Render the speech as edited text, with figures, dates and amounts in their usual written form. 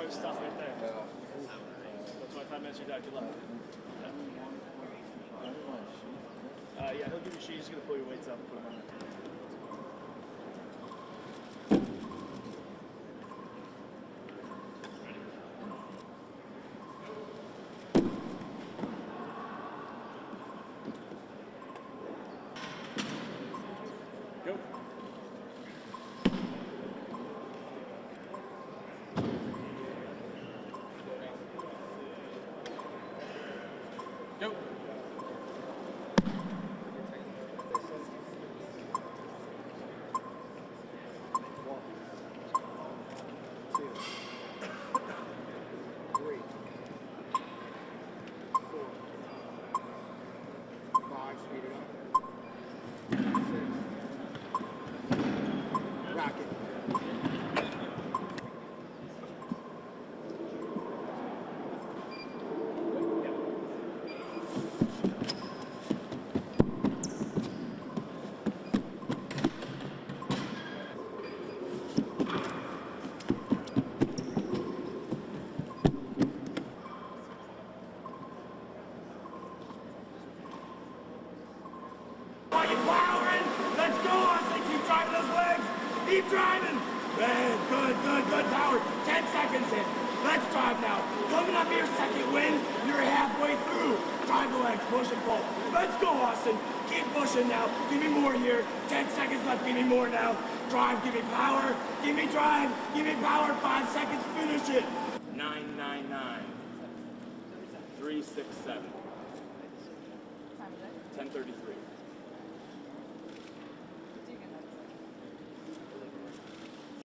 hard stuff right there. That's 25 minutes you're done. Good luck. Yeah, he'll give you a sheet. He's going to pull your weights up and put them on there. Go. Go. Speed it up. 6. Rocket. Powering! Let's go, Auston! Keep driving those legs! Keep driving! Man, good power. 10 seconds in. Let's drive now. Coming up here, second wind. You're halfway through. Drive the legs, push and pull. Let's go, Auston. Keep pushing now. Give me more here. 10 seconds left. Give me more now. Drive, give me power. Give me drive. Give me power. 5 seconds. Finish it. 999. 367. 10:33.